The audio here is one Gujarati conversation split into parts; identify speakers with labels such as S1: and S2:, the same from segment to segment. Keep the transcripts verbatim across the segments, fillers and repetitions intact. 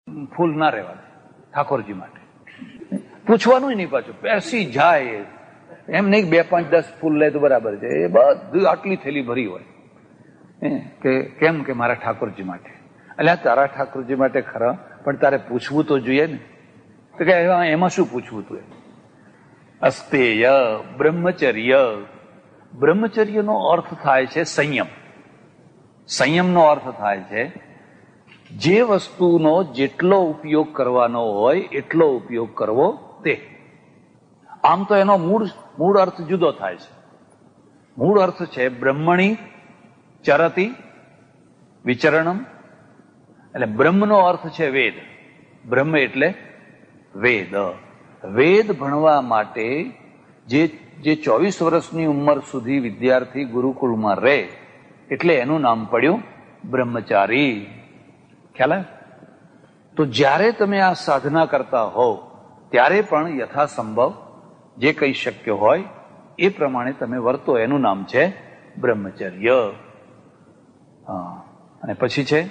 S1: ફૂલ ના રહેવા દે ઠાકોરજી માટે. પૂછવાનું નહીં પાછું, બેસી જાય. એમ નહીં બે પાંચ દસ ફૂલ લે તો બરાબર છે, એ બધું આટલી થેલી ભરી હોય કે કેમ કે મારા ઠાકોરજી માટે. એટલે તારા ઠાકોરજી માટે ખરા, પણ તારે પૂછવું તો જોઈએ ને. તો કે એમાં શું પૂછવું તું? અસ્તેય બ્રહ્મચર્ય. બ્રહ્મચર્યનો અર્થ થાય છે સંયમ. સંયમનો અર્થ થાય છે જે વસ્તુનો જેટલો ઉપયોગ કરવાનો હોય એટલો ઉપયોગ કરવો તે. આમ તો એનો મૂળ મૂળ અર્થ જુદો થાય છે. મૂળ અર્થ છે બ્રહ્મણી ચરતી વિચરણમ. એટલે બ્રહ્મનો અર્થ છે વેદ. બ્રહ્મ એટલે વેદ. વેદ ભણવા માટે જે જે ચોવીસ વર્ષની ઉંમર સુધી વિદ્યાર્થી ગુરુકુળમાં રહે, એટલે એનું નામ પડ્યું બ્રહ્મચારી. ખ્યાલ આવે? તો જ્યારે તમે આ સાધના કરતા હોવ ત્યારે પણ યથાસંભવ જે કંઈ શક્ય હોય એ પ્રમાણે તમે વર્તો, એનું નામ છે બ્રહ્મચર્ય. હા, અને પછી છે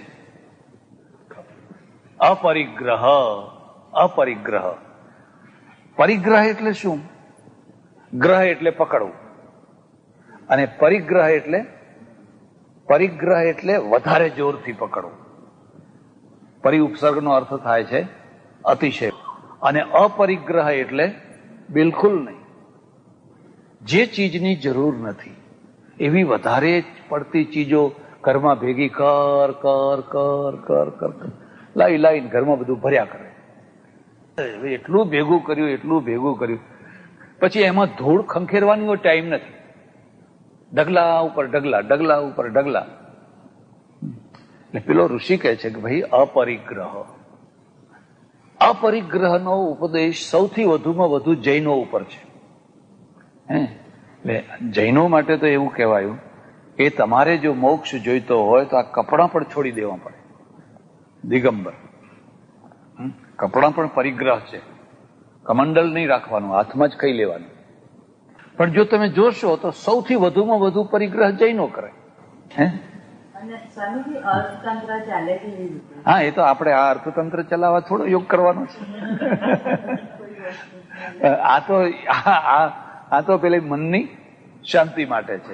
S1: અપરિગ્રહ. અપરિગ્રહ. પરિગ્રહ એટલે શું? ગ્રહ એટલે પકડવું, અને પરિગ્રહ એટલે પરિગ્રહ એટલે વધારે જોરથી પકડવું. પરિ ઉપસર્ગનો અર્થ થાય છે અતિશય, અને અપરિગ્રહ એટલે બિલકુલ નહીં. જે ચીજની જરૂર નથી એવી વધારે પડતી ચીજો ઘરમાં ભેગી કર કર કર કર કર લાવી લાવીને ઘરમાં બધું ભર્યા કરે. એટલું ભેગું કર્યું, એટલું ભેગું કર્યું, પછી એમાં ધૂળ ખંખેરવાનો ટાઈમ નથી. ડગલા ઉપર ડગલા, ડગલા ઉપર ડગલા. એટલે પેલો ઋષિ કહે છે કે ભાઈ અપરિગ્રહ. અપરિગ્રહનો ઉપદેશ સૌથી વધુમાં વધુ જૈનો ઉપર છે. હે એટલે જૈનો માટે તો એવું કહેવાયું કે તમારે જો મોક્ષ જોઈતો હોય તો આ કપડાં પણ છોડી દેવા પડે. દિગંબર કપડાં પણ પરિગ્રહ છે. કમંડલ નહીં રાખવાનું, હાથમાં જ ખાઈ લેવાનું. પણ જો તમે જોશો તો સૌથી વધુમાં વધુ પરિગ્રહ જૈનો કરે. હે હા, એ તો આપણે આ અર્થતંત્ર ચલાવવા થોડો યોગ કરવાનો છે. આ તો આ તો પેલી મનની શાંતિ માટે છે.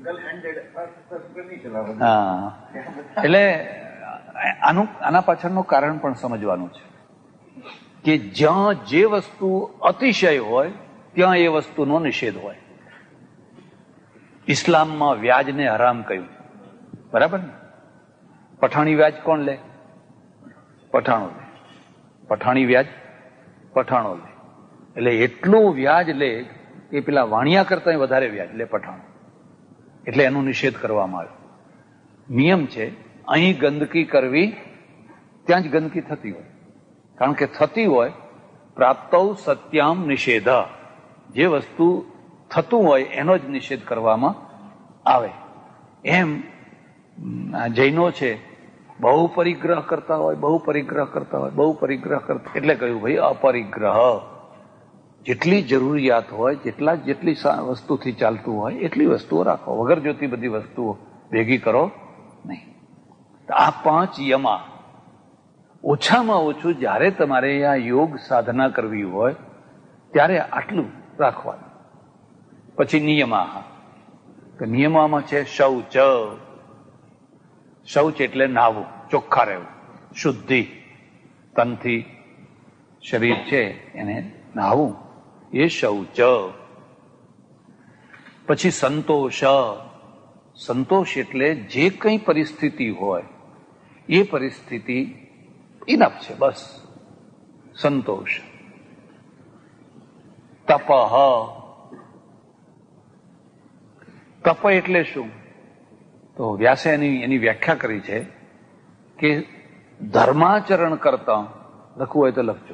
S1: હા, એટલે આનું આના પાછળનું કારણ પણ સમજવાનું છે કે જ્યાં જે વસ્તુ અતિશય હોય ત્યાં એ વસ્તુનો નિષેધ હોય. ઇસ્લામમાં વ્યાજને હરામ કહ્યું, બરાબર ને? પઠાણી વ્યાજ કોણ લે? પઠાણો લે. પઠાણી વ્યાજ પઠાણો લે. એટલે એટલું વ્યાજ લે કે પેલા વાણિયા કરતા વધારે વ્યાજ લે પઠાણો. એટલે એનો નિષેધ કરવામાં આવ્યો. નિયમ છે અહીં ગંદકી કરવી ત્યાં જ ગંદકી થતી હોય. કારણ કે થતી હોય પ્રાપ્તૌ સત્યામ નિષેધ. જે વસ્તુ થતું હોય એનો જ નિષેધ કરવામાં આવે. એમ જૈનો છે બહુ પરિગ્રહ કરતા હોય, બહુ પરિગ્રહ કરતા હોય, બહુ પરિગ્રહ કરતા. એટલે કહ્યું ભાઈ અપરિગ્રહ. જેટલી જરૂરિયાત હોય, જેટલા જેટલી વસ્તુથી ચાલતું હોય એટલી વસ્તુઓ રાખો, વગર જોતી બધી વસ્તુઓ ભેગી કરો નહીં. આ પાંચ યમા ઓછામાં ઓછું જ્યારે તમારે આ યોગ સાધના કરવી હોય ત્યારે આટલું રાખવાનું. પછી નિયમા. તો નિયમામાં છે શૌચ. શૌચ એટલે નાહવું, ચોખ્ખા રહેવું, શુદ્ધિ. તનથી શરીર છે એને નાહવું, એ શૌચ. પછી સંતોષ. સંતોષ એટલે જે કંઈ પરિસ્થિતિ હોય એ પરિસ્થિતિ ઇનફ છે, બસ સંતોષ. તપઃ. તપ એટલે શું? તો વ્યાસે એની એની વ્યાખ્યા કરી છે કે ધર્માચરણ કરતા, લખવું હોય તો લખજો,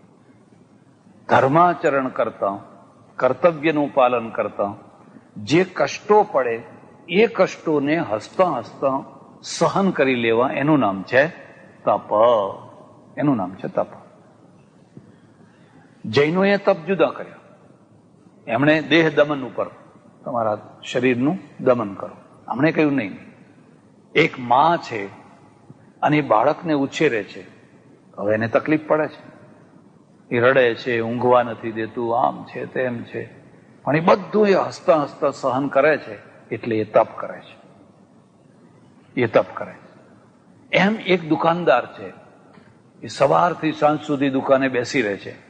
S1: ધર્માચરણ કરતા, કર્તવ્યનું પાલન કરતા જે કષ્ટો પડે એ કષ્ટોને હસતા હસતા સહન કરી લેવા, એનું નામ છે તપ. એનું નામ છે તપ. જૈનોએ તપ જુદા કર્યા. એમણે દેહ દમન ઉપર, તમારા શરીરનું દમન કરો. હમણે કહ્યું નહીં. એક માં છે અને બાળકને ઉછેરે છે, હવે એને તકલીફ પડે છે, એ રડે છે, ઊંઘવા નથી દેતું, આમ છે તેમ છે, પણ એ બધું એ હસતા હસતા સહન કરે છે, એટલે એ તપ કરે છે, એ તપ કરે છે. એમ એક દુકાનદાર છે, એ સવારથી સાંજ સુધી દુકાને બેસી રહે છે.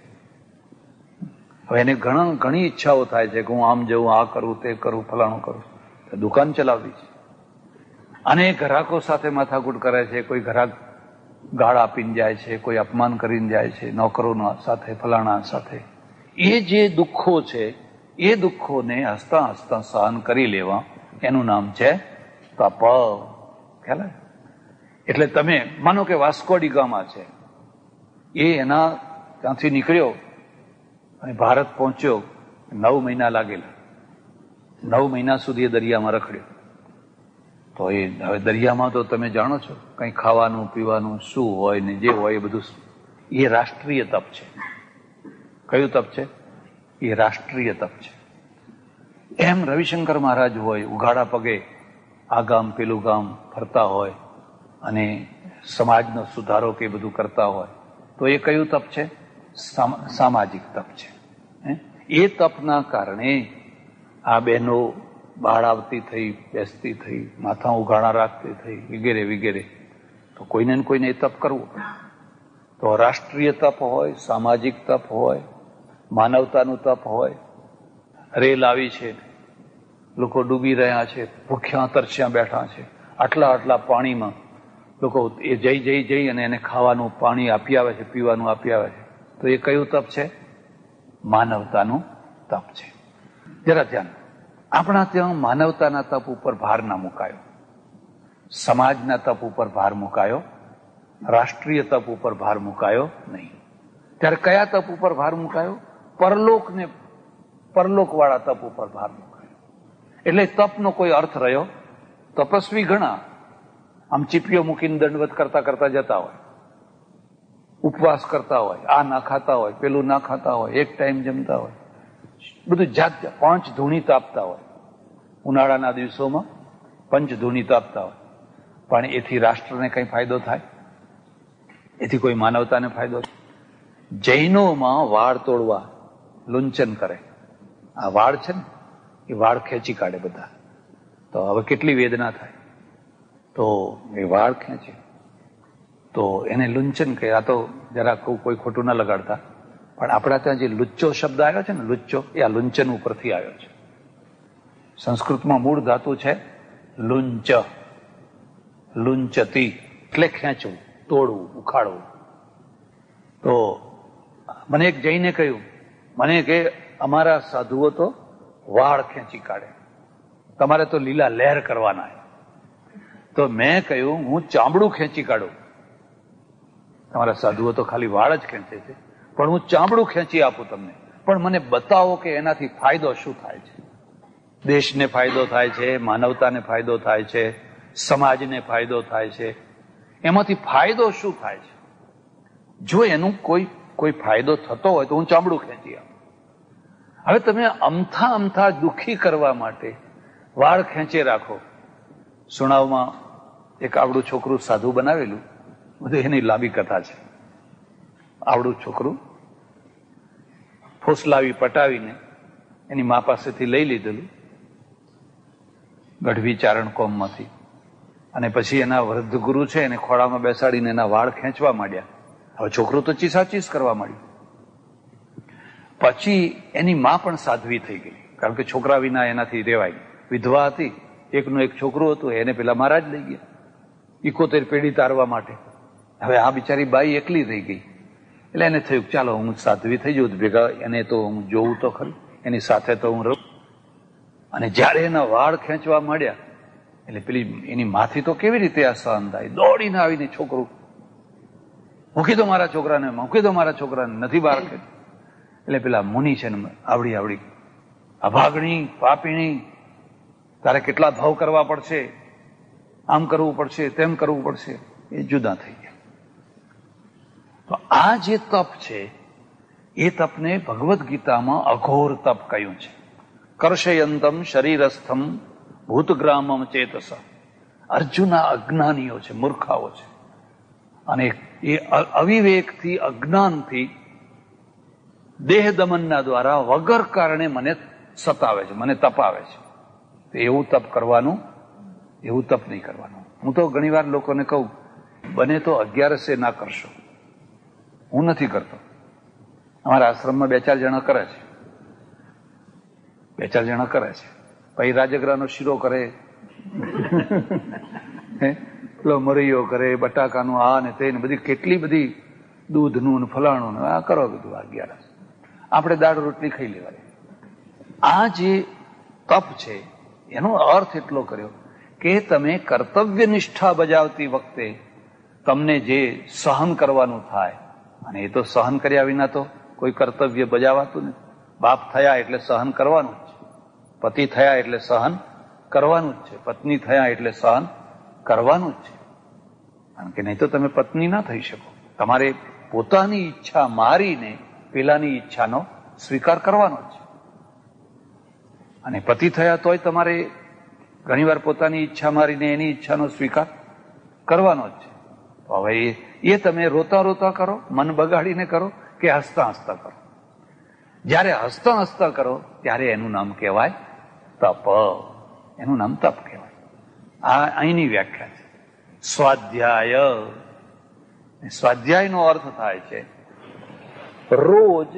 S1: હવે એને ઘણા ઘણી ઈચ્છાઓ થાય છે કે હું આમ જઉં, આ કરું, તે કરું, ફલાણું કરું, દુકાન ચલાવવી છે. અને ગ્રાહકો સાથે માથાકૂટ કરે છે, કોઈ ગ્રાહક ગાળ આપીને જાય છે, કોઈ અપમાન કરીને જાય છે, નોકરોના સાથે, ફલાણા સાથે. એ જે દુઃખો છે એ દુઃખોને હસતા હસતા સહન કરી લેવા, એનું નામ છે તપ. ખ્યાલ? એટલે તમે માનો કે વાસ્કો ડી ગામા છે, એ એના ત્યાંથી નીકળ્યો અને ભારત પહોંચ્યો, નવ મહિના લાગેલા. નવ મહિના સુધી એ દરિયામાં રખડ્યો. તો એ હવે દરિયામાં તો તમે જાણો છો, કંઈ ખાવાનું પીવાનું શું હોય ને જે હોય એ બધું, એ રાષ્ટ્રીય તપ છે. કયું તપ છે? એ રાષ્ટ્રીય તપ છે. એમ રવિશંકર મહારાજ હોય, ઉઘાડા પગે આ ગામ પેલું ગામ ફરતા હોય અને સમાજનો સુધારો કે બધું કરતા હોય, તો એ કયું તપ છે? સામાજિક તપ છે. એ તપના કારણે આ બહેનો બહાર આવતી થઈ, બેસતી થઈ, માથા ઉઘાડા રાખતી થઈ, વગેરે વગેરે. તો કોઈને ને કોઈને એ તપ કરવું પડે. તો રાષ્ટ્રીય તપ હોય, સામાજિક તપ હોય, માનવતાનું તપ હોય. રેલ આવી છે, લોકો ડૂબી રહ્યા છે, ભૂખ્યા તરસ્યા બેઠા છે, આટલા આટલા પાણીમાં લોકો એ જઈ જઈ જઈ અને એને ખાવાનું પાણી આપી આવે છે, પીવાનું આપી આવે છે. તો એ કયું તપ છે? માનવતાનું તપ છે. જરા ધ્યાન. આપણા ત્યાં માનવતાના તપ ઉપર ભાર ના મુકાયો, સમાજના તપ ઉપર ભાર મુકાયો, રાષ્ટ્રીય તપ ઉપર ભાર મુકાયો નહીં. ત્યારે કયા તપ ઉપર ભાર મુકાયો? પરલોકને પરલોકવાળા તપ ઉપર ભાર મુકાયો. એટલે તપનો કોઈ અર્થ રહ્યો? તપસ્વી ઘણા આમ ચીપીઓ મૂકીને દંડવત કરતા કરતા જતા હોય, ઉપવાસ કરતા હોય, આ ના ખાતા હોય, પેલું ના ખાતા હોય, એક ટાઈમ જમતા હોય, બધું જાત પાંચ ધૂણી તાપતા હોય. ઉનાળાના દિવસોમાં પંચ ધૂણી તાપતા હોય. પણ એથી રાષ્ટ્રને કઈ ફાયદો થાય? એથી કોઈ માનવતાને ફાયદો થાય? જૈનોમાં વાળ તોડવા, લુંચન કરે. આ વાળ છે ને, એ વાળ ખેંચી કાઢે બધા. તો હવે કેટલી વેદના થાય. તો એ વાળ ખેંચે તો એને લુંચન કહે. આ તો જરા કોઈ ખોટું ના લગાડતા, પણ આપણા ત્યાં જે લુચ્ચો શબ્દ આવ્યો છે ને, લુચ્ચો, એ આ લુંચન ઉપરથી આવ્યો છે. સંસ્કૃતમાં મૂળ ધાતુ છે લુંચ. લુંચતી એટલે ખેંચવું, તોડવું, ઉખાડવું. તો મને એક જઈને કહ્યું, મને કે અમારા સાધુઓ તો વાળ ખેંચી કાઢે, તમારે તો લીલા લહેર કરવાના. તો મેં કહ્યું, હું ચામડું ખેંચી કાઢું. તમારા સાધુઓ તો ખાલી વાળ જ ખેંચે છે, પણ હું ચામડું ખેંચી આપું તમને. પણ મને બતાવો કે એનાથી ફાયદો શું થાય છે. દેશને ફાયદો થાય છે, માનવતાને ફાયદો થાય છે, સમાજને ફાયદો થાય છે. એમાંથી ફાયદો શું થાય છે? જો એનું કોઈ કોઈ ફાયદો થતો હોય તો હું ચામડું ખેંચી આપું. હવે તમે અમથા અમથા દુઃખી કરવા માટે વાળ ખેંચે રાખો. સુણાવમાં એક આવડું છોકરું સાધુ બનાવેલું, બધું એની લાંબી કથા છે. આવડું છોકરું ફોસલાવી પટાવીને એની મા પાસેથી લઈ લીધેલું ગઢવી ચારણ કોમમાંથી, અને પછી એના વૃદ્ધ ગુરુ છે એને ખોળામાં બેસાડીને એના વાળ ખેંચવા માંડ્યા. હવે છોકરું તો ચીસાચીસ કરવા માંડ્યું. પછી એની મા પણ સાધ્વી થઈ ગઈ, કારણ કે છોકરા વિના એનાથી રેવાય. વિધવા હતી, એકનું એક છોકરું હતું, એને પેલા મહારાજ લઈ ગયા ઇકોતેર પેઢી તારવા માટે. હવે આ બિચારી બાઈ એકલી થઈ ગઈ. એટલે એને થયું ચાલો હું સાધ્વી થઈ જઉં, ભેગા એને તો હું જોઉં તો ખરું, એની સાથે તો હું રહું. અને જયારે એના વાળ ખેંચવા માંડ્યા એટલે પેલી એની માથી તો કેવી રીતે આ સહન થાય? દોડીને આવીને છોકરું મૂકી દો, મારા છોકરાને મૂકી દો, મારા છોકરાને નથી બહાર ખેંચ. એટલે પેલા મુનિ છે ને, આવડી આવડી અભાગણી પાપીણી, તારે કેટલા ભાવ કરવા પડશે, આમ કરવું પડશે, તેમ કરવું પડશે. એ જુદા થઈ ગયા. તો આ જે તપ છે એ તપને ભગવદ્ ગીતામાં અઘોર તપ કહ્યું છે. કર્ષયંતમ શરીરસ્થમ ભૂતગ્રામમ ચેતસ. અર્જુન અજ્ઞાનીઓ છે, મૂર્ખાઓ છે, અને એ અવિવેકથી, અજ્ઞાનથી, દેહ દમનના દ્વારા વગર કારણે મને સતાવે છે, મને તપાવે છે. તો એવું તપ કરવાનું, એવું તપ નહીં કરવાનું. હું તો ઘણી વાર લોકોને કહું, બને તો અગિયારસે ના કરશો. હું નથી કરતો. અમારા આશ્રમમાં બે ચાર જણા કરે છે, બે ચાર જણા કરે છે. પછી રાજગરાનો શીરો કરે, પેલો મરૈયો કરે, બટાકાનું આ ને તે ને બધી કેટલી બધી દૂધનું ને ફલાણું ને આ કરો બધું અગિયારસ. આપણે દાળ રોટલી ખાઈ લેવાની. આ જે તપ છે એનો અર્થ એટલો કર્યો કે તમે કર્તવ્ય નિષ્ઠા બજાવતી વખતે તમને જે સહન કરવાનું થાય, અને એ તો સહન કર્યા વિના તો કોઈ કર્તવ્ય બજાવાતું નથી. બાપ થયા એટલે સહન કરવાનું જ છે, પતિ થયા એટલે સહન કરવાનું જ છે, પત્ની થયા એટલે સહન કરવાનું જ છે. કારણ કે નહીં તો તમે પત્ની ના થઈ શકો. તમારે પોતાની ઈચ્છા મારીને પેલાની ઈચ્છાનો સ્વીકાર કરવાનો જ છે. અને પતિ થયા તોય તમારે ઘણીવાર પોતાની ઈચ્છા મારીને એની ઈચ્છાનો સ્વીકાર કરવાનો જ છે. તો હવે એ તમે રોતા રોતા કરો, મન બગાડીને કરો, કે હસતા હસતા કરો? જ્યારે હસતા હસતા કરો ત્યારે એનું નામ કહેવાય તપ. એનું નામ તપ કહેવાય. આ અહીંની વ્યાખ્યા છે. સ્વાધ્યાય, સ્વાધ્યાયનો અર્થ થાય છે રોજ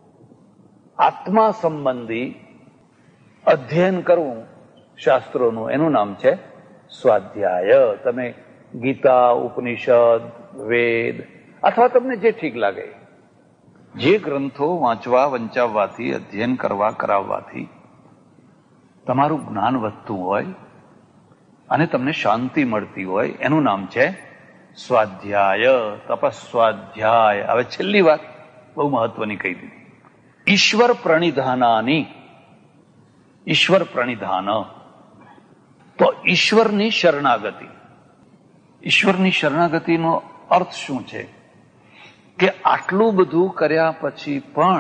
S1: આત્મા સંબંધી અધ્યયન કરવું શાસ્ત્રોનું, એનું નામ છે સ્વાધ્યાય. તમે ગીતા, ઉપનિષદ, વેદ અથવા તમને જે ઠીક લાગે જે ગ્રંથો વાંચવા વંચાવવાથી, અધ્યયન કરવા કરાવવાથી તમારું જ્ઞાન વધતું હોય અને તમને શાંતિ મળતી હોય એનું નામ છે સ્વાધ્યાય, તપસ્વાધ્યાય. હવે છેલ્લી વાત બહુ મહત્વની કહી દીધી. ઈશ્વર પ્રણિધાનાની, ઈશ્વર પ્રણિધાન તો ઈશ્વરની શરણાગતિ. ઈશ્વરની શરણાગતિનો અર્થ શું છે કે આટલું બધું કર્યા પછી પણ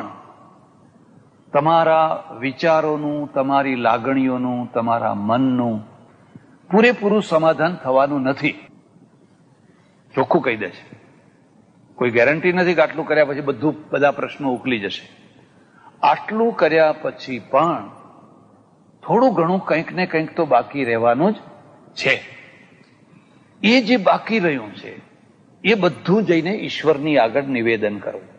S1: તમારા વિચારોનું, તમારી લાગણીઓનું, તમારા મનનું પૂરેપૂરું સમાધાન થવાનું નથી. ચોખ્ખું કહી દે છે. કોઈ ગેરંટી નથી કે આટલું કર્યા પછી બધું બધા પ્રશ્નો ઉકલી જશે. આટલું કર્યા પછી પણ થોડું ઘણું કંઈક ને કંઈક તો બાકી રહેવાનું જ છે. એ જે બાકી રહ્યું છે એ બધું જઈને ઈશ્વરની આગળ નિવેદન કરવું.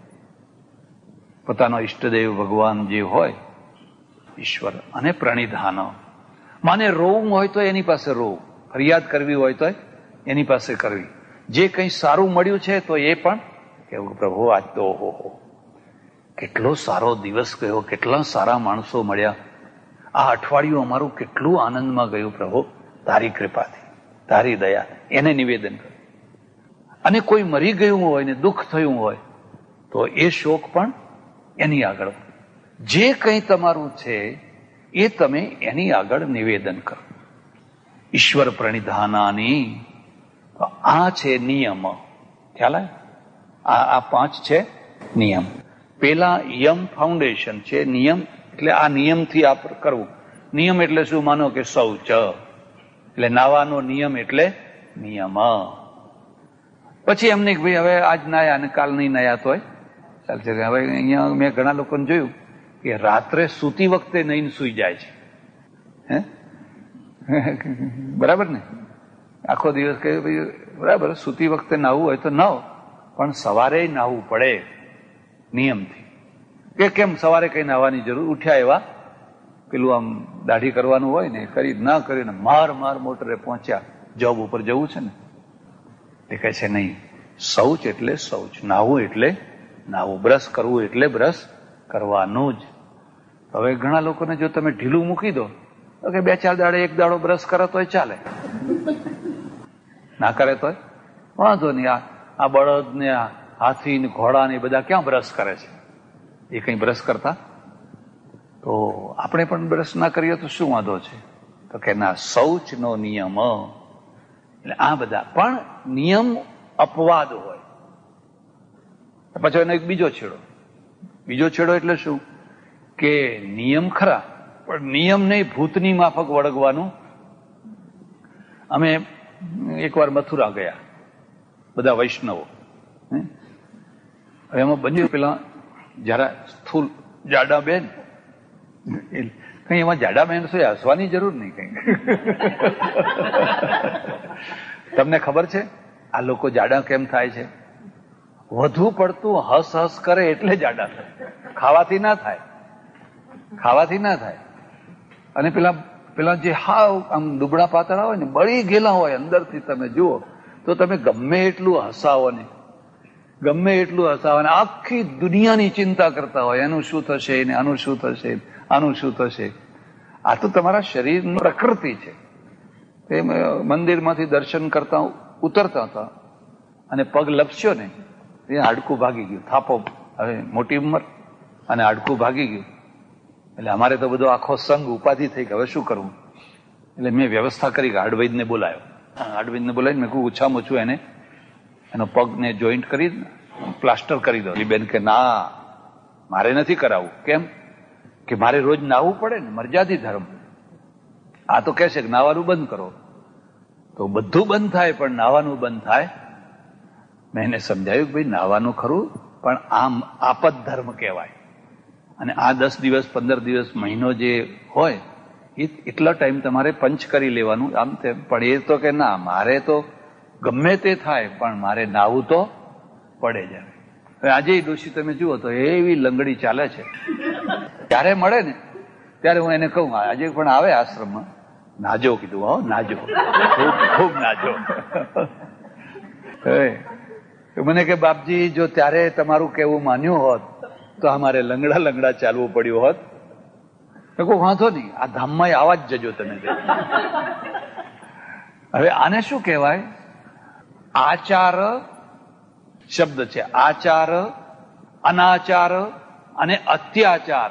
S1: પોતાનો ઈષ્ટદેવ ભગવાન જે હોય ઈશ્વર, અને પ્રણિધાન, માને રોવું હોય તો એની પાસે રોવું, ફરિયાદ કરવી હોય તો એની પાસે કરવી. જે કંઈ સારું મળ્યું છે તો એ પણ કેવું, પ્રભુ આજ તો ઓહો કેટલો સારો દિવસ ગયો, કેટલા સારા માણસો મળ્યા, આ અઠવાડિયું અમારું કેટલું આનંદમાં ગયું પ્રભુ, તારી કૃપાથી, તારી દયા, એને નિવેદન કર્યું. અને કોઈ મરી ગયું હોય ને દુઃખ થયું હોય તો એ શોક પણ એની આગળ, જે કંઈ તમારું છે એ તમે એની આગળ નિવેદન કરો. ઈશ્વર પ્રણિધાનાની, આ છે નિયમ. ખ્યાલ આવે? આ આ પાંચ છે નિયમ. પેલા યમ ફાઉન્ડેશન છે. નિયમ એટલે આ નિયમથી આ કરવું. નિયમ એટલે શું? માનો કે શૌચ, એટલે નાવાનો નિયમ એટલે નિયમ. પછી એમ નહીં ભાઈ હવે આજ નાયા અને કાલ નહીં નાયા તોય ચાલશે. હવે અહીંયા મેં ઘણા લોકોને જોયું કે રાત્રે સૂતી વખતે નહીં સૂઈ જાય છે. હે બરાબર ને? આખો દિવસ કહ્યું ભાઈ બરાબર, સૂતી વખતે નાહવું હોય તો નાહો, પણ સવારે નાહવું પડે નિયમથી. કે કેમ સવારે કઈ નાહવાની જરૂર? ઉઠ્યા એવા પેલું આમ દાઢી કરવાનું હોય ને, કરી ના કરીને માર માર મોટરે પહોંચ્યા, જોબ ઉપર જવું છે ને, એ કહે છે નહીં, શૌચ એટલે શૌચ, નાહવું એટલે નાહવું, બ્રશ કરવું એટલે બ્રશ કરવાનું જ. હવે ઘણા લોકોને જો તમે ઢીલું મૂકી દો તો કે બે ચાર દાડે એક દાડો બ્રશ કરે તોય ચાલે, ના કરે તોય વાંધો નહીં. આ આ બળદ ને આ હાથી ને ઘોડા ને બધા ક્યાં બ્રશ કરે છે? એ કઈ બ્રશ કરતા? તો આપણે પણ બ્રશ ના કરીએ તો શું વાંધો છે? તો કે ના, શૌચ નો નિયમ. એટલે આ બધા પણ નિયમ અપવાદ હોય. પછી એનો એક બીજો છેડો. બીજો છેડો એટલે શું? કે નિયમ ખરા, પણ નિયમ નહીં ભૂતની માફક વળગવાનું. અમે એકવાર મથુરા ગયા, બધા વૈષ્ણવો, હવે એમાં બન્યું પેલા જરા સ્થૂલ જાડા બેન, કઈ એમાં જાડા બેન શું હસવાની જરૂર નહીં કઈ. તમને ખબર છે આ લોકો જાડા કેમ થાય છે? વધુ પડતું હસ હસ કરે એટલે જાડા થાય, ખાવાથી ના થાય, ખાવાથી ના થાય. અને પેલા પેલા જે હાવ આમ દુબળા પાતળા હોય ને, બળી ગયેલા હોય અંદરથી, તમે જુઓ તો તમે ગમે એટલું હસાવો ને, ગમે એટલું હસાવો ને, આખી દુનિયાની ચિંતા કરતા હોય, એનું શું થશે ને, આનું શું થશે, આનું શું થશે. આ તો તમારા શરીરની પ્રકૃતિ છે. એ મંદિરમાંથી દર્શન કરતા ઉતરતા હતા અને પગ લપસ્યો ને, એ હાડકું ભાગી ગયું. થાપો, હવે મોટી ઉંમર અને હાડકું ભાગી ગયું. એટલે અમારે તો બધો આખો સંઘ ઉપાધિ થઈ કે હવે શું કરવું. એટલે મેં વ્યવસ્થા કરી કે હાડવૈદને બોલાયો. હાડવૈદને બોલાવીને મેં કહ્યું ઓછામાં ઓછું એને એનો પગને જોઈન્ટ કરી પ્લાસ્ટર કરી દો. બેન કે ના, મારે નથી કરાવવું. કેમ? કે મારે રોજ નાહવું પડે ને, મર્યાદિત ધર્મ. આ તો કહે છે કે નાહવાનું બંધ કરો. તો બધું બંધ થાય પણ નાહવાનું બંધ થાય. મેં એને સમજાવ્યું કે ભાઈ નાહવાનું ખરું, પણ આમ આપત ધર્મ કહેવાય. અને આ દસ દિવસ પંદર દિવસ મહિનો જે હોય એ એટલા ટાઈમ તમારે પંચ કરી લેવાનું આમ તેમ. પણ એ તો કે ના, મારે તો ગમે તે થાય પણ મારે નાહવું તો પડે જ. હવે આજે ડોશી તમે જુઓ તો એવી લંગડી ચાલે છે. ત્યારે મળે ને ત્યારે હું એને કહું, આજે પણ આવે આશ્રમમાં, નાજો કીધું. હો નાજો, ખૂબ ખૂબ નાજો. મને કે બાપજી જો ત્યારે તમારું કેવું માન્યું હોત તો અમારે લંગડા લંગડા ચાલવું પડ્યું હોત. કોઈ વાંધો નહીં, આ ધામમાં આવા જ જજો તમે. હવે આને શું કહેવાય? આચાર શબ્દ છે. આચાર, અનાચાર અને અત્યાચાર.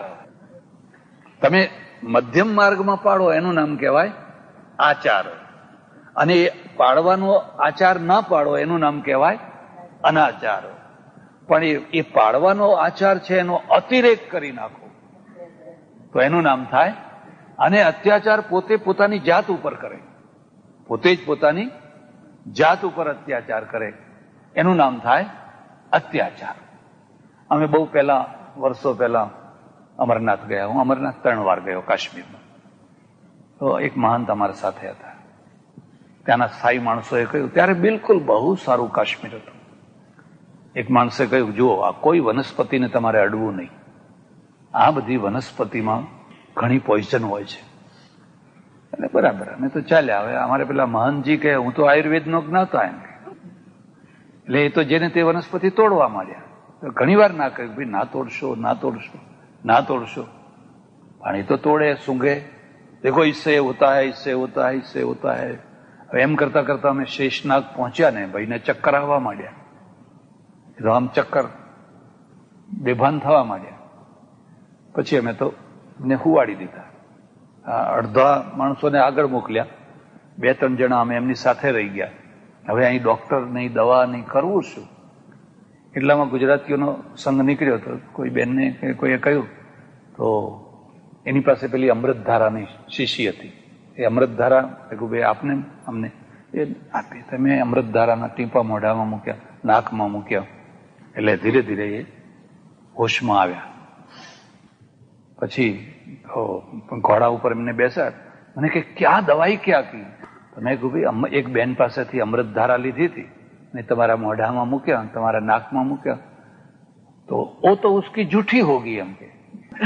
S1: તમે મધ્યમ માર્ગમાં પાડો એનું નામ કહેવાય આચાર, અને પાડવાનો આચાર ના પાડો એનું નામ કહેવાય અનાચાર. પણ એ પાડવાનો આચાર છે એનો અતિરેક કરી નાખો તો એનું નામ થાય. અને અત્યાચાર પોતે પોતાની જાત ઉપર કરે, પોતે જ પોતાની જાત ઉપર અત્યાચાર કરે, એનું નામ થાય અત્યાચાર. અમે બહુ પહેલા, વર્ષો પહેલા અમરનાથ ગયા. હું અમરનાથ ત્રણ વાર ગયો કાશ્મીરમાં. તો એક મહંત અમારા સાથે હતા. ત્યાંના સ્થાયી માણસોએ કહ્યું, ત્યારે બિલકુલ બહુ સારું કાશ્મીર હતું. એક માણસે કહ્યું, જુઓ આ કોઈ વનસ્પતિને તમારે અડવું નહીં. આ બધી વનસ્પતિમાં ઘણી પોઈઝન હોય છે. એટલે બરાબર, અમે તો ચાલ્યા. હવે અમારે પેલા મહંતજી કહે, હું તો આયુર્વેદનો જ્ઞાતા એમ. એટલે એ તો જેને તે વનસ્પતિ તોડવા માંડ્યા. ઘણી વાર ના કહ્યું, ભાઈ ના તોડશો, ના તોડશો, ના તોડશો. પણ એ તો તોડે, સૂંઘે. દેખો इससे होता है, इससे होता है, इससे होता है. હવે એમ કરતા કરતા અમે શેષનાગ પહોંચ્યા ને, ભાઈને ચક્કર આવવા માંડ્યા. તો આમ ચક્કર બેભાન થવા માંડ્યા. પછી અમે તો ને હુવાડી દીધા. અડધા માણસોને આગળ મોકલ્યા, બે ત્રણ જણા અમે એમની સાથે રહી ગયા. હવે અહીં ડોક્ટર નહીં, દવા નહીં, કરવું શું? એટલામાં ગુજરાતીઓનો સંઘ નીકળ્યો હતો. કોઈ બેનને કોઈએ કહ્યું, તો એની પાસે પેલી અમૃતધારાની શીશી હતી. એ અમૃતધારા ભાઈ આપને અમને એ આપી. તમે અમૃતધારાના ટીપા મોઢામાં મૂક્યા, નાકમાં મૂક્યા. એટલે ધીરે ધીરે એ હોશમાં આવ્યા. પછી ઘોડા ઉપર એમને બેસાડ. મને કે ક્યાં દવાઈ ક્યાં કી? તમે કહ્યું ભાઈ એક બેન પાસેથી અમૃતધારા લીધી હતી ને તમારા મોઢામાં મૂક્યા, તમારા નાકમાં મૂક્યા, તો ઓ તો ઉસકી જૂઠી હોગી એમ કે.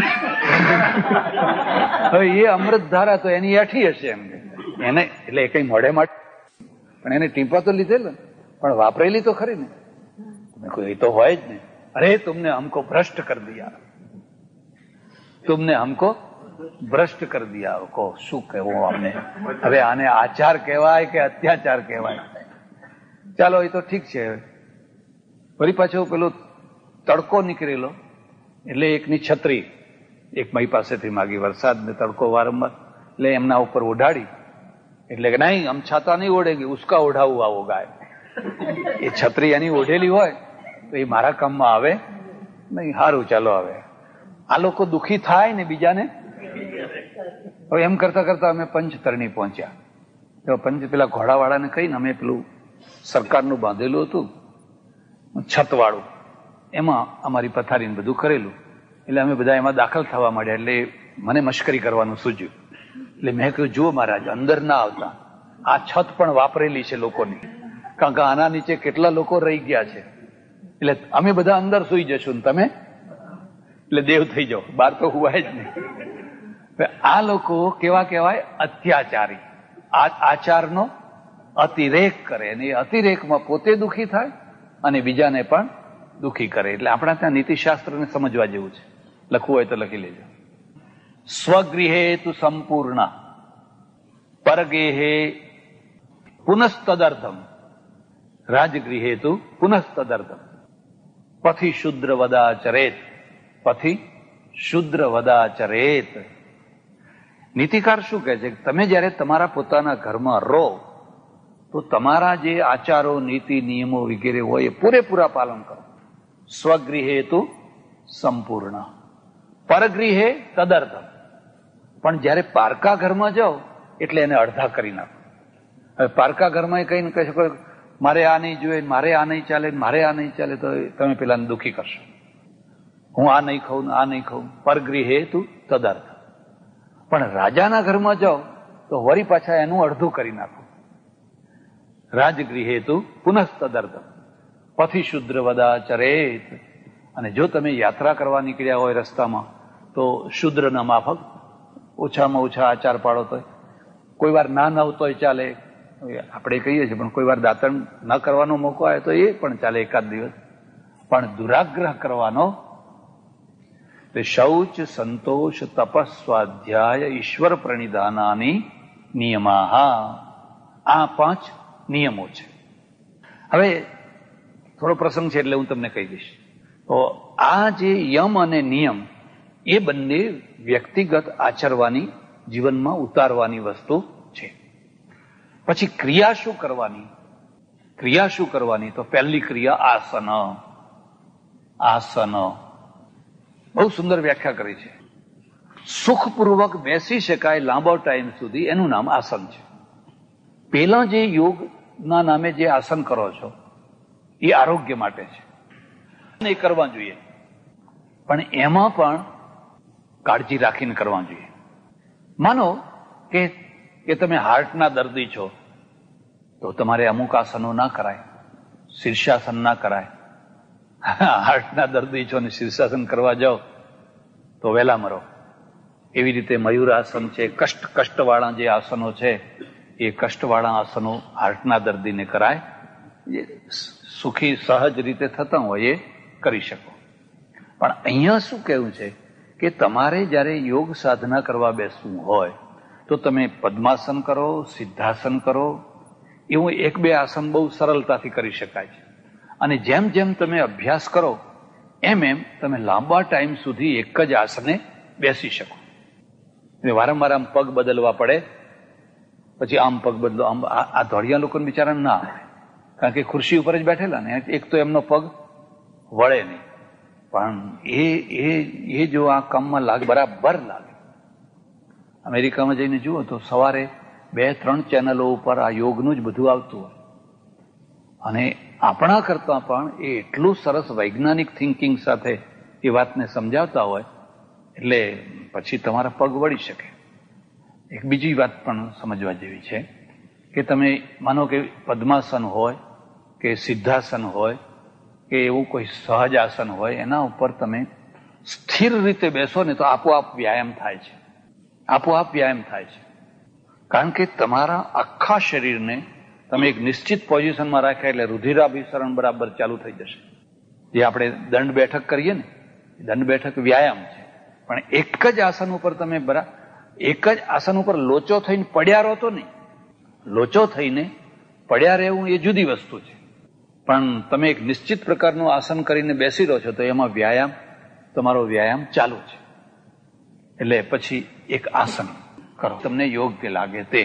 S1: હવે એ અમૃતધારા તો એની એઠી હશે એમ કે એને. એટલે એ કઈ મોઢે માટે પણ એને ટીપા તો લીધેલા, પણ વાપરેલી તો ખરી ને. એ તો હોય જ ને. અરે તુમને હમકો ભ્રષ્ટ કર દિયા, તુમને હમકો ભ્રષ્ટ કર દિયા. કહો શું કહેવું અમને? હવે આને આચાર કહેવાય કે અત્યાચાર કહેવાય? ચાલો એ તો ઠીક છે. ફરી પાછો પેલો તડકો નીકળેલો, એટલે એકની છત્રી એક માઈ પાસેથી માગી. વરસાદ ને તડકો વારંવાર, એટલે એમના ઉપર ઓઢાડી. એટલે કે નહીં હમ છાતા નહીં ઓઢેંગે, ઉસકા ઓઢાવું આવો ગાય. એ છત્રી એની ઓઢેલી હોય તો એ મારા કામમાં આવે નહીં. સારું ચાલો. હવે આ લોકો દુઃખી થાય ને બીજાને. હવે એમ કરતા કરતા અમે પંચતરણી પહોંચ્યા. તો પંચ પેલા ઘોડાવાળાને કહીને અમે પેલું સરકારનું બાંધેલું હતું છતવાળું, એમાં અમારી પથારીને બધું કરેલું. એટલે અમે બધા એમાં દાખલ થવા માંડ્યા. એટલે મને મશ્કરી કરવાનું સૂચ્યું. એટલે મેં કહ્યું, જુઓ મહારાજ, અંદર ના આવતા, આ છત પણ વાપરેલી છે લોકોની, કારણ કે આના નીચે કેટલા લોકો રહી ગયા છે. એટલે અમે બધા અંદર સુઈ જશું ને તમે એટલે દેવ થઈ જાઓ, બહાર તો હુવાય જ નહીં. આ લોકો કેવા કહેવાય? અત્યાચારી. આચારનો અતિરેક કરે, અને એ અતિરેકમાં પોતે દુઃખી થાય અને બીજાને પણ દુઃખી કરે. એટલે આપણા ત્યાં નીતિશાસ્ત્રને સમજવા જેવું છે. લખવું હોય તો લખી લેજો. સ્વગૃહે તુ સંપૂર્ણ પરગેહે પુનસ્તદર્થમ રાજગૃહે તુ પુનસ્તદર્થમ પથી શુદ્ર વદાચરેત પથી શુદ્ર વદાચરેત. નીતિકાર શું કહે છે? તમે જયારે તમારા પોતાના ઘરમાં રહો તો તમારા જે આચારો, નીતિ, નિયમો વગેરે હોય એ પૂરેપૂરા પાલન કરો. સ્વગૃહે તુ સંપૂર્ણ પરગૃહે તદર્થમ. પણ જયારે પારકા ઘરમાં જાઓ એટલે એને અડધા કરી નાખો. હવે પારકા ઘરમાં કઈ ને કહે છે, મારે આ નહીં જોઈએ, મારે આ નહીં ચાલે, મારે આ નહીં ચાલે, તો તમે પેલાને દુઃખી કરશો. હું આ નહીં ખાઉં, આ નહીં ખાઉં. પરગૃહે તુ તદર્થ. પણ રાજાના ઘરમાં જાઓ તો વળી પાછા એનું અડધું કરી નાખો. રાજગૃહે તુ પુનઃતદર્થમ પથી શુદ્ર વદાચરેત. અને જો તમે યાત્રા કરવા નીકળ્યા હોય રસ્તામાં તો શુદ્રના માફક ઓછામાં ઓછા આચાર પાડો. તો કોઈ વાર ના નવતોય ચાલે, આપણે કહીએ છીએ, પણ કોઈ વાર દાંતણ ન કરવાનો મોકો આવે તો એ પણ ચાલે એકાદ દિવસ. પણ દુરાગ્રહ કરવાનો, શૌચ, સંતોષ, તપસ, સ્વાધ્યાય, ઈશ્વર પ્રણિધાનાની નિયમા. આ પાંચ નિયમો છે. હવે થોડો પ્રસંગ છે એટલે હું તમને કહી દઈશ. તો આ જે યમ અને નિયમ એ બંને વ્યક્તિગત આચરવાની, જીવનમાં ઉતારવાની વસ્તુ છે. પછી ક્રિયા શું કરવાની? ક્રિયા શું કરવાની? તો પહેલી ક્રિયા આસન. આસન બહુ સુંદર વ્યાખ્યા કરી છે. સુખપૂર્વક બેસી શકાય લાંબો ટાઈમ સુધી, એનું નામ આસન છે. પેલા જે યોગના નામે જે આસન કરો છો એ આરોગ્ય માટે છે, એ કરવા જોઈએ. પણ એમાં પણ કાળજી રાખીને કરવા જોઈએ. માનો કે કે તમે હાર્ટના દર્દી છો તો તમારે અમુક આસનો ના કરાય, શીર્ષાસન ના કરાય. હાર્ટના દર્દી છો ને શીર્ષાસન કરવા જાઓ તો વહેલા મરો. એવી રીતે મયુરાસન છે, કષ્ટ કષ્ટવાળા જે આસનો છે એ કષ્ટવાળા આસનો હાર્ટના દર્દીને કરાય. સુખી સહજ રીતે થતા હોય એ કરી શકો. પણ અહીંયા શું કહેવું છે કે તમારે જયારે યોગ સાધના કરવા બેસવું હોય તો તમે પદ્માસન કરો, સિદ્ધાસન કરો. એવું એક બે આસન બહુ સરળતાથી કરી શકાય છે. અને જેમ જેમ તમે અભ્યાસ કરો એમ એમ તમે લાંબા ટાઈમ સુધી એક જ આસને બેસી શકો. વારંવાર આમ પગ બદલવા પડે, પછી આમ પગ બદલો, આમ. આ ધોળિયા લોકોને બિચારાને ના આવે, કારણ કે ખુરશી ઉપર જ બેઠેલા ને, એક તો એમનો પગ વળે નહીં. પણ એ એ એ જો આ કામમાં લાગે, બરાબર લાગે. અમેરિકામાં જઈને જુઓ તો સવારે બે ત્રણ ચેનલો ઉપર આ યોગનું જ બધું આવતું હોય. અને આપણા કરતા પણ એ એટલું સરસ વૈજ્ઞાનિક થિંકિંગ સાથે એ વાતને સમજાવતા હોય એટલે પછી તમારા પગ વળી શકે. એક બીજી વાત પણ સમજવા જેવી છે કે તમે માનો કે પદ્માસન હોય કે સિદ્ધાસન હોય કે એવું કોઈ સહજ આસન હોય, એના ઉપર તમે સ્થિર રીતે બેસો ને તો આપોઆપ વ્યાયામ થાય છે. આપોઆપ વ્યાયામ થાય છે. કારણ કે તમારા આખા શરીરને તમે એક નિશ્ચિત પોઝિશનમાં રાખ્યા એટલે રુધિરાભિસરણ બરાબર ચાલુ થઈ જશે. જે આપણે દંડ બેઠક કરીએ ને, દંડ બેઠક વ્યાયામ છે. પણ એક જ આસન ઉપર તમે બરા એક જ આસન ઉપર લોચો થઈને પડ્યા રહો તો નહીં. લોચો થઈને પડ્યા રહેવું એ જુદી વસ્તુ છે. પણ તમે એક નિશ્ચિત પ્રકારનું આસન કરીને બેસી રહો છો તો એમાં વ્યાયામ, તમારો વ્યાયામ ચાલુ છે. એટલે પછી એક આસન કરો, તમને યોગ્ય લાગે તે.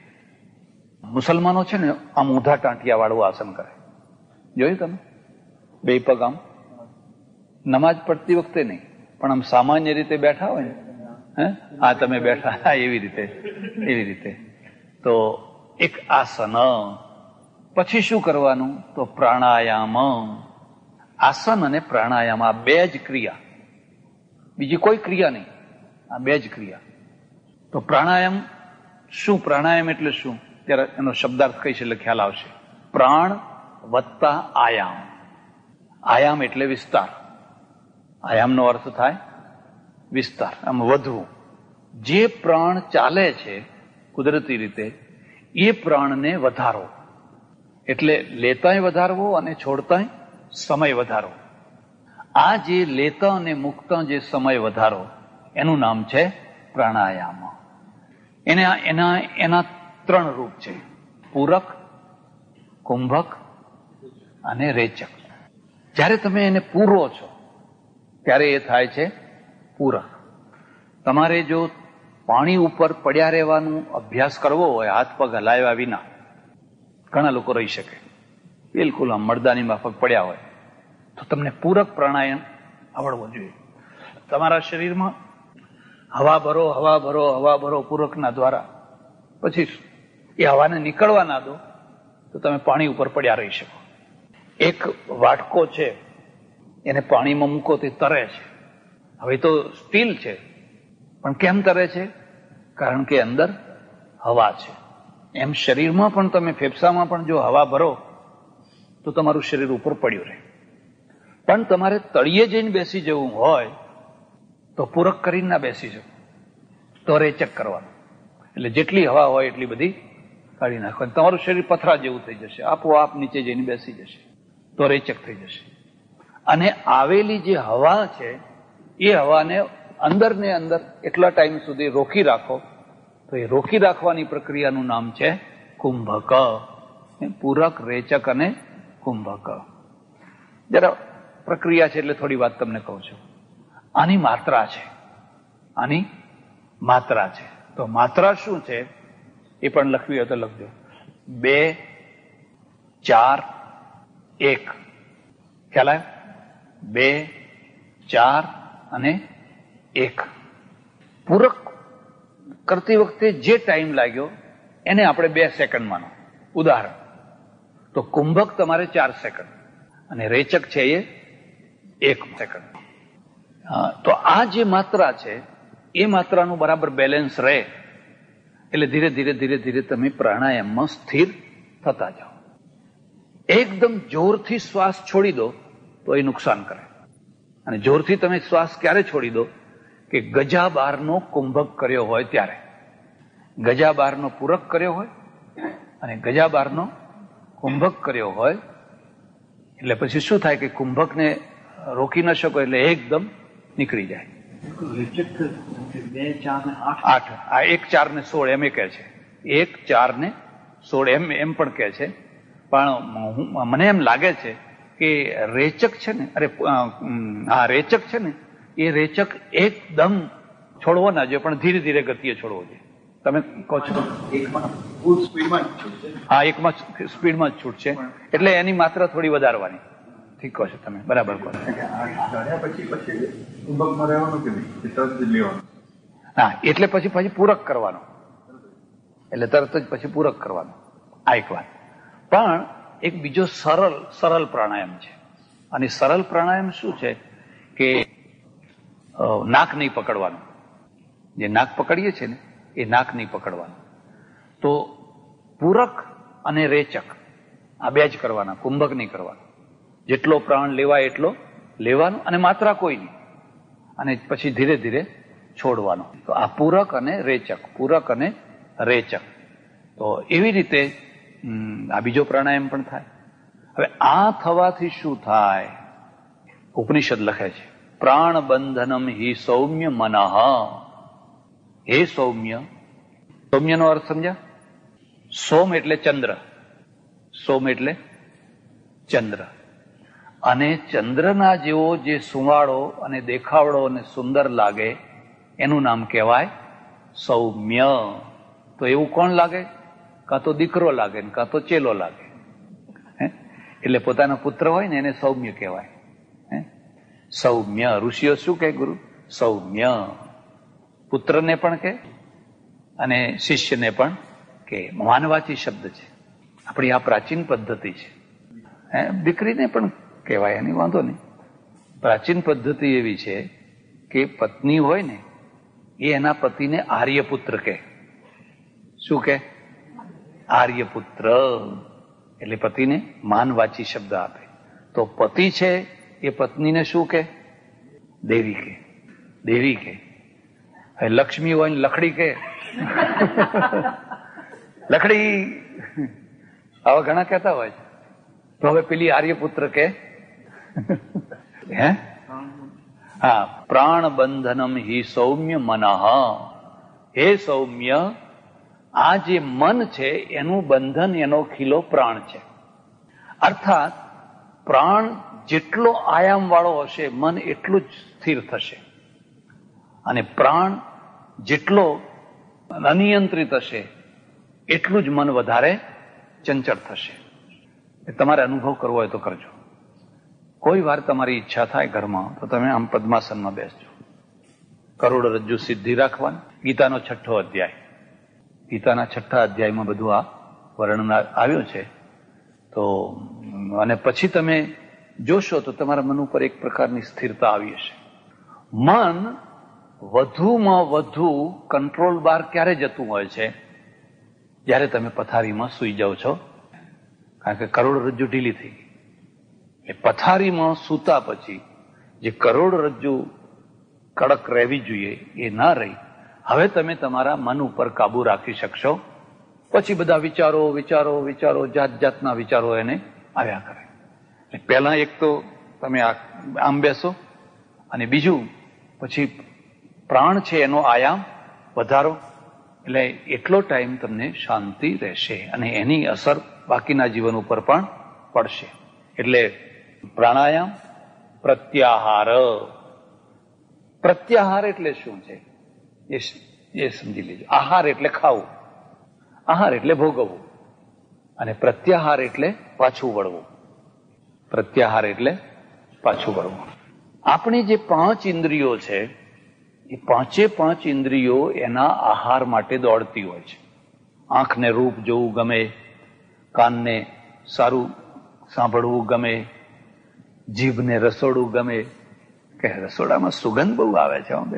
S1: મુસલમાનો છે ને આમ ઊંધા ટાંટિયા વાળું આસન કરે, જોયું તમે? બે પગ આમ, નમાજ પડતી વખતે નહીં, પણ આમ સામાન્ય રીતે બેઠા હોય ને, હે હા તમે બેઠા, હા એવી રીતે એવી રીતે તો એક આસન. પછી શું કરવાનું? તો પ્રાણાયામ. આસન અને પ્રાણાયામ આ બે જ ક્રિયા, બીજી કોઈ ક્રિયા નહીં, આ બે જ ક્રિયા. તો પ્રાણાયામ શું? પ્રાણાયામ એટલે શું? ત્યારે એનો શબ્દાર્થ કહીશ એટલે ખ્યાલ આવશે. પ્રાણ વત્તા આયામ. આયામ એટલે વિસ્તાર. આયામનો અર્થ થાય વિસ્તાર, આમ વધવું. જે પ્રાણ ચાલે છે કુદરતી રીતે એ પ્રાણને વધારો, એટલે લેતાય વધારવો અને છોડતાય સમય વધારો. આ જે લેતા અને મુકતા જે સમય વધારો એનું નામ છે પ્રાણાયામ. એના એના એના ત્રણ રૂપ છે: પૂરક, કુંભક અને રેચક. જ્યારે તમે એને પૂરો છો ત્યારે એ થાય છે પૂરક. તમારે જો પાણી ઉપર પડ્યા રહેવાનું અભ્યાસ કરવો હોય, હાથ પગ હલાવ્યા વિના, ઘણા લોકો રહી શકે, બિલકુલ આમ મરદાની માફક પડ્યા હોય, તો તમને પૂરક પ્રાણાયામ આવડવો જોઈએ. તમારા શરીરમાં હવા ભરો, હવા ભરો, હવા ભરો પૂરકના દ્વારા. પછી એ હવાને નીકળવા ના દો તો તમે પાણી ઉપર પડ્યા રહી શકો. એક વાટકો છે, એને પાણીમાં મૂકો તે તરે છે. હવે તો સ્ટીલ છે, પણ કેમ તરે છે? કારણ કે અંદર હવા છે. એમ શરીરમાં પણ તમે ફેફસામાં પણ જો હવા ભરો તો તમારું શરીર ઉપર પડ્યું રહે. પણ તમારે તળિયે જઈને બેસી જવું હોય તો પૂરક કરીને ના બેસી જવું, તો રેચક કરવાનું. એટલે જેટલી હવા હોય એટલી બધી કાઢી નાખવાની. તમારું શરીર પથરા જેવું થઈ જશે, આપોઆપ નીચે જઈને બેસી જશે, તો રેચક થઈ જશે. અને આવેલી જે હવા છે એ હવાને અંદર ને અંદર એટલા ટાઈમ સુધી રોકી રાખો, તો એ રોકી રાખવાની પ્રક્રિયાનું નામ છે કુંભક. પૂરક, રેચક અને કુંભક. જરા પ્રક્રિયા છે એટલે થોડી વાત તમને કહું છું. આની માત્રા છે, આની માત્રા છે. તો માત્રા શું છે એ પણ લખવી હોય તો લખજો. બે, ચાર, એક. ખ્યાલ આવ્યો? બે, ચાર અને એક. પૂરક કરતી વખતે જે ટાઈમ લાગ્યો એને આપણે બે સેકન્ડ માનો, ઉદાહરણ. તો કુંભક તમારે ચાર સેકન્ડ અને રેચક છે એ એક સેકન્ડ. તો આ જે માત્રા છે એ માત્રાનું બરાબર બેલેન્સ રહે એટલે ધીરે ધીરે ધીરે ધીરે તમે પ્રાણાયામમાં સ્થિર થતા જાઓ. એકદમ જોરથી શ્વાસ છોડી દો તો એ નુકસાન કરે. અને જોરથી તમે શ્વાસ ક્યારે છોડી દો? કે ગજા બારનો કુંભક કર્યો હોય ત્યારે. ગજા બારનો પૂરક કર્યો હોય અને ગજા બારનો કુંભક કર્યો હોય એટલે પછી શું થાય કે કુંભકને રોકી ન શકો એટલે એકદમ નીકળી જાય. આઠ. આ એક, ચાર ને સોળ એમ એ કહે છે. એક, ચાર ને સોળ એમ એમ પણ કહે છે. પણ મને એમ લાગે છે કે રેચક છે ને, અરે આ રેચક છે ને, એ રેચક એકદમ છોડવો ના જોઈએ, પણ ધીરે ધીરે ગતિએ છોડવો જોઈએ. તમે કહો છો હા, એકમાં સ્પીડમાં જ છૂટશે, એટલે એની માત્રા થોડી વધારવાની. ઠીક કહો છો તમે, બરાબર કહો. હા, એટલે પછી પછી પૂરક કરવાનો, એટલે તરત જ પછી પૂરક કરવાનો. આ એક વાત. પણ એક બીજો સરળ સરળ પ્રાણાયામ છે. અને સરળ પ્રાણાયામ શું છે કે નાક નહીં પકડવાનું. જે નાક પકડીએ છીએ ને એ નાક નહીં પકડવાનું. તો પૂરક અને રેચક આ બે જ કરવાના, કુંભક નહીં કરવાનું. જેટલો પ્રાણ લેવાય એટલો લેવાનો અને માત્રા કોઈ નહીં, અને પછી ધીરે ધીરે છોડવાનો. તો આ પૂરક અને રેચક, પૂરક અને રેચક. તો એવી રીતે આ બીજો પ્રાણાયામ પણ થાય. હવે આ થવાથી શું થાય? ઉપનિષદ લખે છે પ્રાણ બંધનમ હિ સૌમ્ય મનઃ. હે સૌમ્ય. સૌમ્યનો અર્થ સમજ્યા? સોમ એટલે ચંદ્ર, સોમ એટલે ચંદ્ર. અને ચંદ્રના જેવો જે સુવાળો અને દેખાવડો અને સુંદર લાગે એનું નામ કહેવાય સૌમ્ય. તો એવું કોણ લાગે? કાં તો દીકરો લાગે ને કાં તો ચેલો લાગે. એટલે પોતાનો પુત્ર હોય ને એને સૌમ્ય કહેવાય. સૌમ્ય. ઋષિઓ શું કહે ગુરુ? સૌમ્ય. પુત્રને પણ કહે અને શિષ્યને પણ કહે. માનવાચી શબ્દ છે. આપણી આ પ્રાચીન પદ્ધતિ છે. દીકરીને પણ કહેવાય, એની વાંધો નહીં. પ્રાચીન પદ્ધતિ એવી છે કે પત્ની હોય ને એ એના પતિને આર્યપુત્ર કહે. શું કહે? આર્યપુત્ર. એટલે પતિને માનવાચી શબ્દ આપે. તો પતિ છે એ પત્નીને શું કહે? દેવી કહે. દેવી કહે. હવે લક્ષ્મી હોય ને લખડી કહે. લખડી આવા ઘણા કહેતા હોય છે. તો હવે પેલી આર્યપુત્ર કહે. હે હા, પ્રાણ બંધનમ હિ સૌમ્ય મનઃ. હે સૌમ્ય, આ જે મન છે એનું બંધન, એનો ખીલો પ્રાણ છે. અર્થાત પ્રાણ જેટલો આયામ વાળો હશે મન એટલું જ સ્થિર થશે, અને પ્રાણ જેટલો અનિયંત્રિત હશે એટલું જ મન વધારે ચંચળ થશે. તમારે અનુભવ કરવો હોય તો કરજો. કોઈ વાર તમારી ઈચ્છા થાય ઘરમાં તો તમે આમ પદ્માસનમાં બેસજો. કરોડરજ્જુ સિદ્ધિ રાખવાની. ગીતાનો છઠ્ઠો અધ્યાય, ગીતાના છઠ્ઠા અધ્યાયમાં બધું આ વર્ણન આવ્યું છે. તો અને પછી તમે જોશો તો તમારા મન ઉપર એક પ્રકારની સ્થિરતા આવી હશે. મન વધુમાં વધુ કંટ્રોલ બહાર ક્યારે જતું હોય છે? જ્યારે તમે પથારીમાં સૂઈ જાઓ છો, કારણ કે કરોડરજ્જુ ઢીલી થઈ ગઈ. એ પથારીમાં સૂતા પછી જે કરોડરજ્જુ કડક રહેવી જોઈએ એ ના રહી. હવે તમે તમારા મન ઉપર કાબુ રાખી શકશો. પછી બધા વિચારો વિચારો વિચારો જાત જાતના વિચારો એને આવ્યા કરે. પહેલા એક તો તમે આમ બેસો, અને બીજું પછી પ્રાણ છે એનો આયામ વધારો, એટલે એટલો ટાઈમ તમને શાંતિ રહેશે અને એની અસર બાકીના જીવન ઉપર પણ પડશે. એટલે પ્રાણાયામ, પ્રત્યાહાર. પ્રત્યાહાર એટલે શું છે એ સમજી લેજો. આહાર એટલે ખાવું, આહાર એટલે ભોગવવું, અને પ્રત્યાહાર એટલે પાછું વળવું. પ્રત્યાહાર એટલે પાછું વળવું. આપણી જે પાંચ ઇન્દ્રિયો છે એ પાંચે પાંચ ઇન્દ્રિયો એના આહાર માટે દોડતી હોય છે. આંખને રૂપ જોવું ગમે, કાનને સારું સાંભળવું ગમે, જીભને રસોડું ગમે, કે રસોડામાં સુગંધ બહુ આવે છે અમે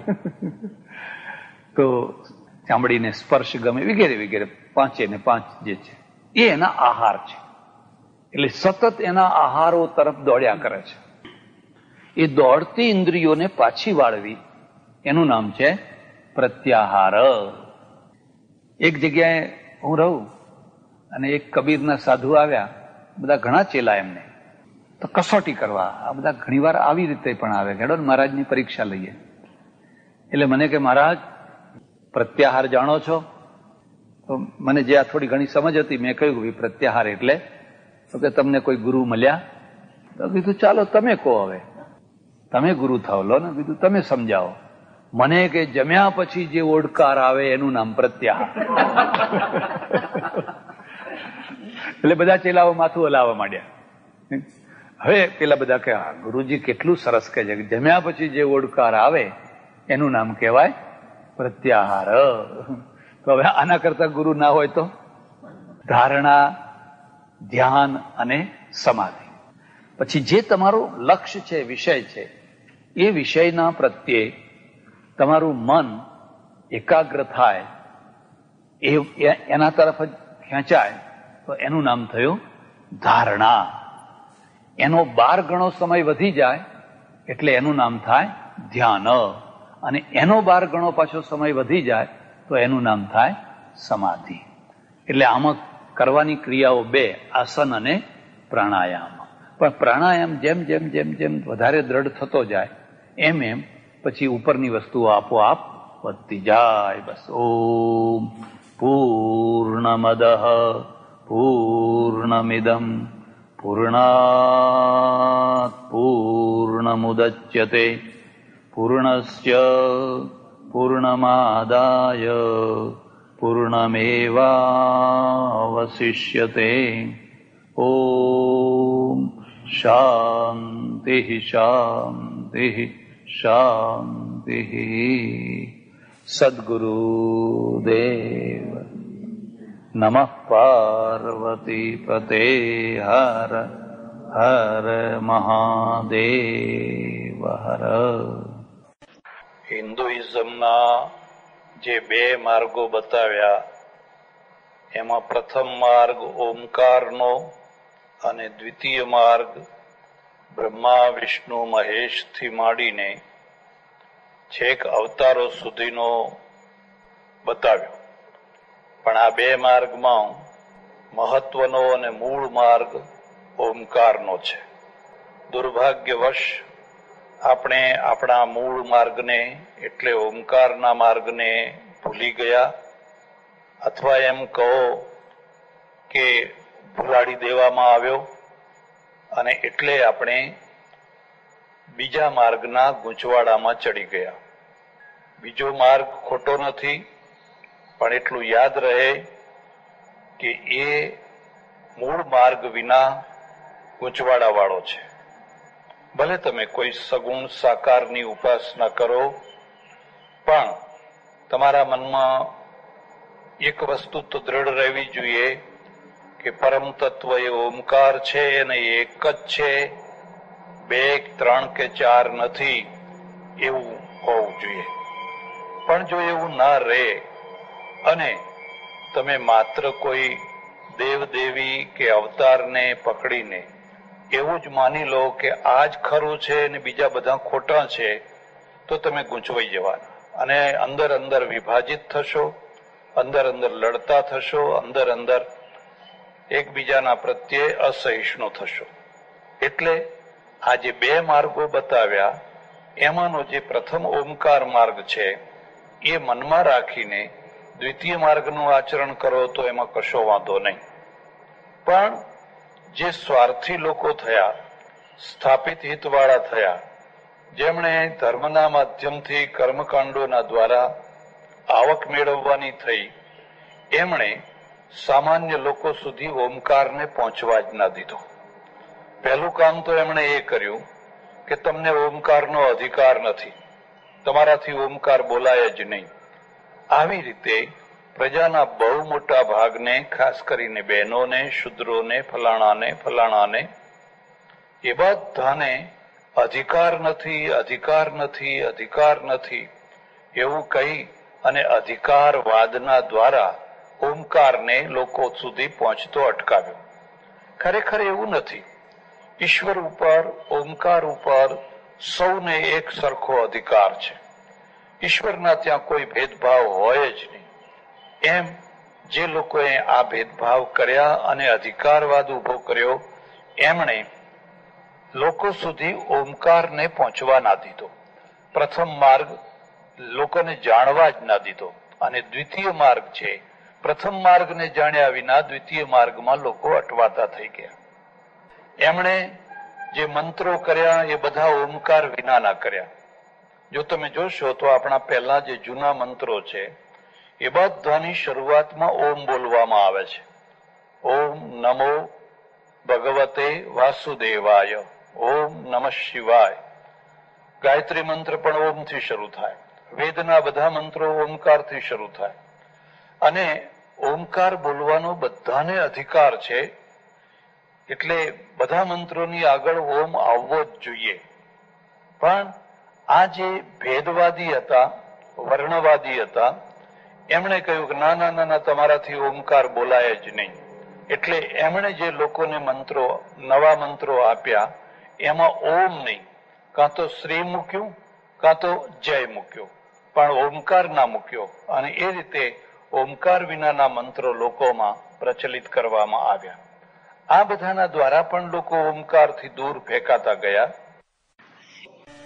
S1: તો ચામડીને સ્પર્શ ગમે, વગેરે વગેરે. પાંચે ને પાંચ જે છે એ એના આહાર છે. એટલે સતત એના આહારો તરફ દોડ્યા કરે છે. એ દોડતી ઇન્દ્રિયોને પાછી વાળવી એનું નામ છે પ્રત્યાહાર. એક જગ્યાએ હું રહું અને એક કબીરના સાધુ આવ્યા. બધા ઘણા ચેલા એમને તો કસોટી કરવા. આ બધા ઘણી વાર આવી રીતે પણ આવે, હેડો મહારાજની પરીક્ષા લઈએ. એટલે મને કે મહારાજ પ્રત્યાહાર જાણો છો? તો મને જે આ થોડી ઘણી સમજ હતી મેં કહ્યું કે પ્રત્યાહાર એટલે તો કે તમને કોઈ ગુરુ મળ્યા? તો કીધું ચાલો તમે કહો, હવે તમે ગુરુ થાવ, લો ને. કીધું તમે સમજાવો મને. કે જમ્યા પછી જે ઓડકાર આવે એનું નામ પ્રત્યાહાર. એટલે બધા ચેલાઓ માથું હલાવવા માંડ્યા. હવે પેલા બધા કે ગુરુજી કેટલું સરસ કહે છે કે જમ્યા પછી જે ઓડકાર આવે એનું નામ કહેવાય પ્રત્યાહાર. તો હવે આના કરતા ગુરુ ના હોય તો ધારણા, ધ્યાન અને સમાધિ. પછી જે તમારું લક્ષ્ય છે, વિષય છે, એ વિષયના પ્રત્યે તમારું મન એકાગ્ર થાય, એ એના તરફ જ ખેંચાય, તો એનું નામ થયું ધારણા. એનો બાર ગણો સમય વધી જાય એટલે એનું નામ થાય ધ્યાન, અને એનો બાર ગણો પાછો સમય વધી જાય તો એનું નામ થાય સમાધિ. એટલે આમાં કરવાની ક્રિયાઓ બે, આસન અને પ્રાણાયામ. પણ પ્રાણાયામ જેમ જેમ જેમ જેમ વધારે દ્રઢ થતો જાય એમ એમ પછી ઉપરની વસ્તુઓ આપોઆપ વધતી જાય. બસ. ઓમ પૂર્ણમદ પૂર્ણમિદમ પૂર્ણાત પૂર્ણમુદચ્યતે પૂર્ણસ્ય પૂર્ણમાદાય પૂર્ણમેવાવશિષ્યતે. ઓમ શાંતિ શાંતિ શાંતિ. સદ્ગુરુદેવ નમઃ. પાર્વતી પતે હર હર મહાદેવ હર.
S2: હિન્દુઇઝમના જે બે માર્ગો બતાવ્યા એમાં પ્રથમ માર્ગ ઓમકારનો અને દ્વિતીય માર્ગ બ્રહ્મા વિષ્ણુ મહેશથી માંડીને છેક અવતારો સુધીનો બતાવ્યો. પણ આ બે માર્ગમાં મહત્વનો અને મૂળ માર્ગ ઓમકારનો છે. દુર્ભાગ્યવશ આપણે આપણા મૂળ માર્ગને એટલે ઓમકારના માર્ગને ભૂલી ગયા, અથવા એમ કહો કે ભૂલાડી દેવામાં આવ્યો, અને એટલે આપણે બીજા માર્ગના ગૂંચવાડામાં ચડી ગયા. બીજો માર્ગ ખોટો નથી, પણ એટલું યાદ રહે કે એ મૂળ માર્ગ વિના ગૂંચવાડા વાળો છે. ભલે તમે કોઈ સગુણ સાકારની ઉપાસના કરો, પણ તમારા મનમાં એક વસ્તુ તો દ્રઢ રહેવી જોઈએ કે પરમ તત્વ એ ઓમકાર છે અને એક જ છે, બે ત્રણ કે ચાર નથી, એવું હોવું જોઈએ. પણ જો એવું ના રહે અને તમે માત્ર કોઈ દેવ દેવી કે અવતારને પકડીને એવું જ માની લો કે આ જ ખરું છે અને બીજા બધા ખોટા છે, તો તમે ગૂંચવાઈ જવાના અને અંદર અંદર વિભાજિત થશો, અંદર અંદર લડતા થશો, અંદર અંદર એકબીજાના પ્રત્યે અસહિષ્ણુ થશો. એટલે આ જે બે માર્ગો બતાવ્યા એમાંનો જે પ્રથમ ઓમકાર માર્ગ છે એ મનમાં રાખીને દ્વિતીય માર્ગનું આચરણ કરો તો એમાં કશો વાંધો નહીં. પણ જે સ્વાર્થી લોકો થયા, સ્થાપિત હિતવાળા થયા, જેમણે ધર્મના માધ્યમથી કર્મકાંડોના દ્વારા આવક મેળવવાની થઈ, એમણે સામાન્ય લોકો સુધી ઓમકારને પહોંચવા જ ના દીધો. પહેલું કામ તો એમણે એ કર્યું કે તમને ઓમકારનો અધિકાર નથી, તમારાથી ઓમકાર બોલાય જ નહીં. આવી રીતે પ્રજાના બહુ મોટા ભાગને, ખાસ કરીને બહેનોને, શુદ્રોને, ફલાણાને ફલાણાને એ બધાને અધિકાર નથી, અધિકાર નથી, અધિકાર નથી એવું કહી અને અધિકારવાદના દ્વારા ઓમકારને લોકો સુધી પહોંચતો અટકાવ્યો. ખરેખર એવું નથી. ઈશ્વર ઉપર, ઓમકાર ઉપર સૌને એક સરખો અધિકાર છે. ઈશ્વરના ત્યાં કોઈ ભેદભાવ હોય જ નહીં. એમ જે લોકોએ આ ભેદભાવ કર્યા અને અધિકારવાદ ઉભો કર્યો, એમણે લોકો સુધી ઓમકારને પહોંચવા ના દીધો. પ્રથમ માર્ગ લોકોને જાણવા જ ના દીધો. અને દ્વિતીય માર્ગ છે, પ્રથમ માર્ગને જાણ્યા વિના દ્વિતીય માર્ગમાં લોકો અટવાતા થઈ ગયા. એમણે જે મંત્રો કર્યા એ બધા ઓમકાર વિનાના કર્યા. જો તમે જોશો તો આપણા પહેલા જે જૂના મંત્રો છે એ બધાની શરૂઆતમાં ઓમ બોલવામાં આવે છે. ઓમ નમો ભગવતે વાસુદેવાય, ઓમ નમઃ શિવાય. ગાયત્રી મંત્ર પણ ઓમથી શરૂ થાય. વેદના બધા મંત્રો ઓમકારથી શરૂ થાય. અને ઓમકાર ભૂલવાનો બધાને અધિકાર છે. એટલે બધા મંત્રોની આગળ ઓમ આવવો જ જોઈએ. પણ આ જે ભેદવાદી હતા, વર્ણવાદી હતા, એમણે કહ્યું કે ના ના ના તમારાથી ઓમકાર બોલાય જ નહીં. એટલે એમણે જે લોકોને મંત્રો, નવા મંત્રો આપ્યા એમાં ઓમ નહીં, કાં તો શ્રી મૂક્યું કાં તો જય મૂક્યો, પણ ઓમકાર ના મૂક્યો. અને એ રીતે ઓમકાર વિનાના મંત્રો લોકોમાં પ્રચલિત કરવામાં આવ્યા. આ બધાના દ્વારા પણ લોકો ઓમકારથી દૂર ફેંકાતા ગયા.